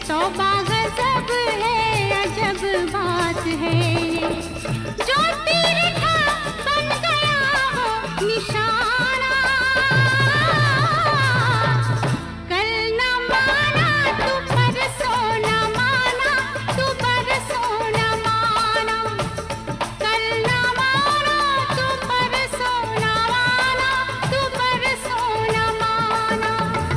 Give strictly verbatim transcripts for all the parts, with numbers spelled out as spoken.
तौबा गजब है, अजब बात है ये, जो तीर था बन गया हो निशाना। कल न माना तू परसों न माना, तू परसों न माना। कल न माना तू परसों न माना, तू परसों न माना।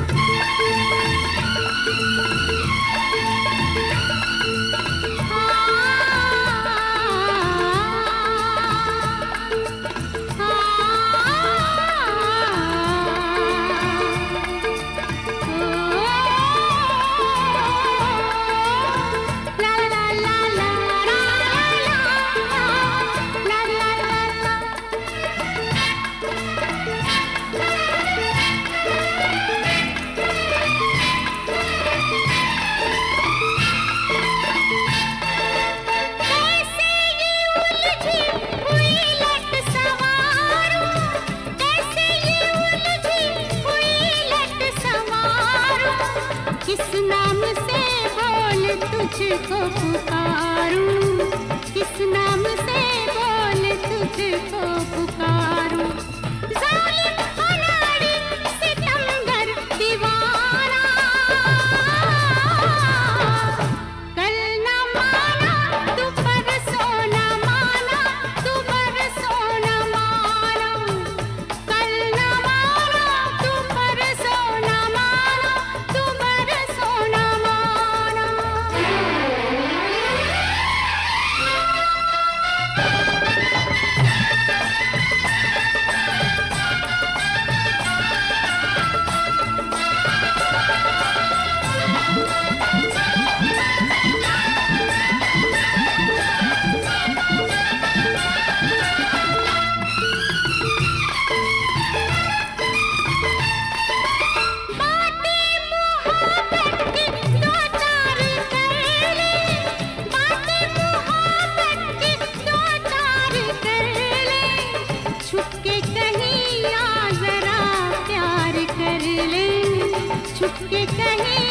किस नाम से बोल तुझको पुकारूं, किस नाम से बोल तुझको पुकारूं। जालिम अनाड़ी सितमगर दीवाना, कल न माना तू परसों न माना, तू परसों न माना। कल न माना तू परसों न माना, तू परसों न माना। छुपके कहीं आ जरा प्यार कर ले, छुपके कहीं